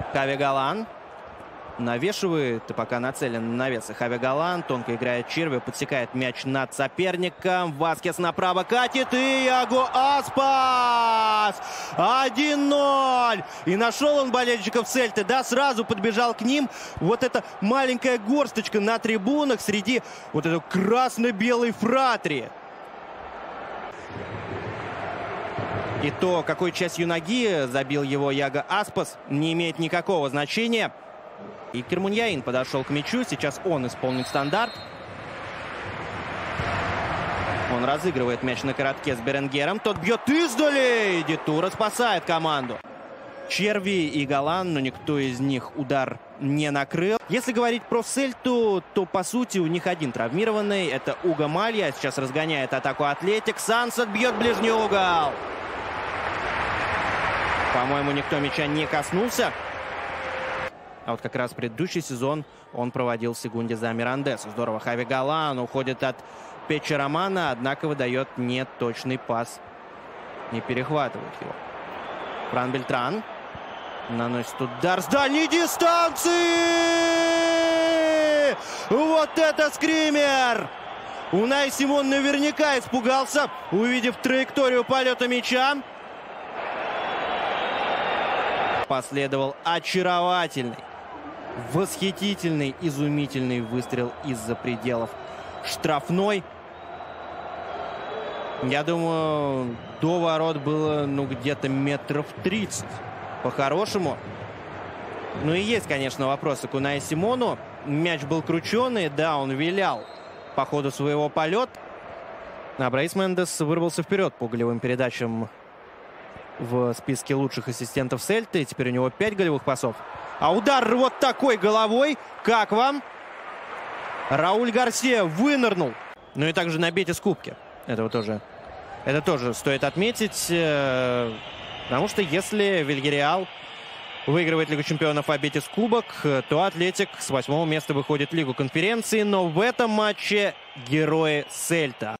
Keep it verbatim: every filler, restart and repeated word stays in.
Хави Галан. Навешивает, и пока нацелен на навес. Хави Галан тонко играет Черви, подсекает мяч над соперником. Васкес направо катит, и Яго Аспас! один ноль! И нашел он болельщиков Цельты, да, сразу подбежал к ним. Вот эта маленькая горсточка на трибунах среди вот этой красно-белой фратрии. И то, какой частью ноги забил его Яго Аспас, не имеет никакого значения. И Кермуньяин подошел к мячу. Сейчас он исполнит стандарт. Он разыгрывает мяч на коротке с Беренгером. Тот бьет издали. Дитура спасает команду. Черви и Галан, но никто из них удар не накрыл. Если говорить про Цельту, то по сути у них один травмированный. Это Уго Малья. Сейчас разгоняет атаку Атлетик. Сансет бьет ближний угол. По-моему, никто мяча не коснулся. А вот как раз предыдущий сезон он проводил в Сегунде за Мирандесу. Здорово. Хави Галан уходит от Печи Романа, однако выдает неточный пас. Не перехватывает его. Фран Бельтран наносит удар с дальней дистанции! Вот это скример! Унай Симон наверняка испугался, увидев траекторию полета мяча. Последовал очаровательный, восхитительный, изумительный выстрел из-за пределов штрафной. Я думаю, до ворот было, ну, где-то метров тридцать. По-хорошему. Ну и есть, конечно, вопросы к Унай Симону. Мяч был крученый, да, он вилял по ходу своего полета. А Брейс Мендес вырвался вперед по голевым передачам в списке лучших ассистентов Цельты. Теперь у него пять голевых пасов. А удар вот такой головой. Как вам? Рауль Гарсия вынырнул. Ну и также на Бетис Кубке. Этого тоже, это тоже стоит отметить. Потому что если Вильяреал выигрывает Лигу чемпионов, а Бетис Кубок, то Атлетик с восьмого места выходит в Лигу конференции. Но в этом матче герои Цельта.